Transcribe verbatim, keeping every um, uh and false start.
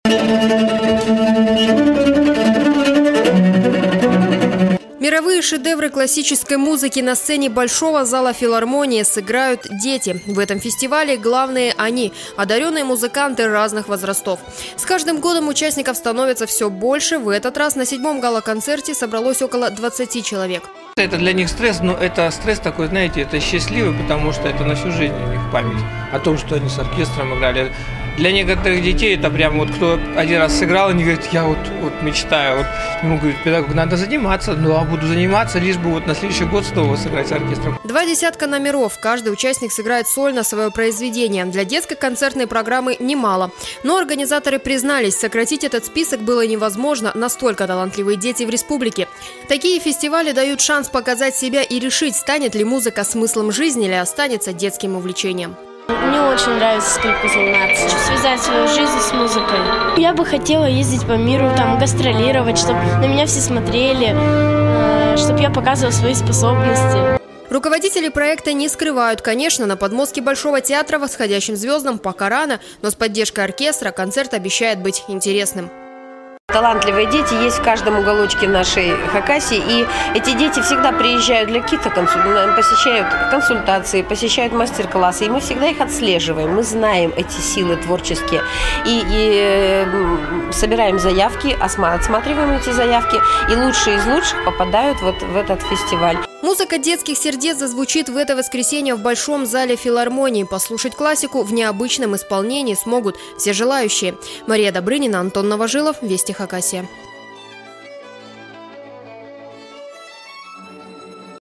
Мировые шедевры классической музыки на сцене Большого зала филармонии сыграют дети. В этом фестивале главные они – одаренные музыканты разных возрастов. С каждым годом участников становится все больше. В этот раз на седьмом гала-концерте собралось около двадцати человек. Это для них стресс, но это стресс такой, знаете, это счастливый, потому что это на всю жизнь у них память о том, что они с оркестром играли. Для некоторых детей это прям вот кто один раз сыграл, они говорят, я вот, вот мечтаю, вот ему говорят, педагог, надо заниматься, ну а буду заниматься, лишь бы вот на следующий год снова сыграть с оркестром. Два десятка номеров, каждый участник сыграет сольно свое произведение. Для детской концертной программы немало. Но организаторы признались, сократить этот список было невозможно, настолько талантливые дети в республике. Такие фестивали дают шанс показать себя и решить, станет ли музыка смыслом жизни или останется детским увлечением. Мне очень нравится скрипкой заниматься, хочу связать свою жизнь с музыкой. Я бы хотела ездить по миру, там, гастролировать, чтобы на меня все смотрели, чтобы я показывала свои способности. Руководители проекта не скрывают, конечно, на подмостке Большого театра восходящим звездам пока рано, но с поддержкой оркестра концерт обещает быть интересным. Талантливые дети есть в каждом уголочке нашей Хакасии, и эти дети всегда приезжают для каких-то консультаций, посещают консультации, посещают мастер-классы, и мы всегда их отслеживаем, мы знаем эти силы творческие, и, и собираем заявки, отсматриваем эти заявки, и лучшие из лучших попадают вот в этот фестиваль. Музыка детских сердец зазвучит в это воскресенье в Большом зале филармонии. Послушать классику в необычном исполнении смогут все желающие. Мария Добрынина, Антон Новожилов, Вести Хакасия.